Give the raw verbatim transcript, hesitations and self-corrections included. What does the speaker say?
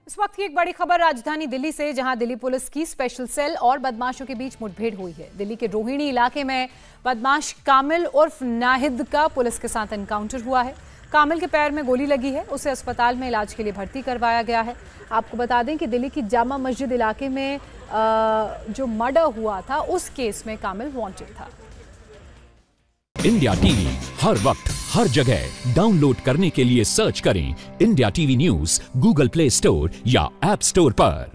इस वक्त की एक बड़ी खबर राजधानी दिल्ली से, जहां दिल्ली पुलिस की स्पेशल सेल और बदमाशों के बीच मुठभेड़ हुई है। दिल्ली के रोहिणी इलाके में बदमाश कामिल उर्फ नाहिद का पुलिस के साथ एनकाउंटर हुआ है। कामिल के पैर में गोली लगी है, उसे अस्पताल में इलाज के लिए भर्ती करवाया गया है। आपको बता दें कि दिल्ली की जामा मस्जिद इलाके में जो मर्डर हुआ था उस केस में कामिल वांटेड था। इंडिया टीवी हर वक्त हर जगह डाउनलोड करने के लिए सर्च करें India TV news Google Play Store या ऐप स्टोर पर।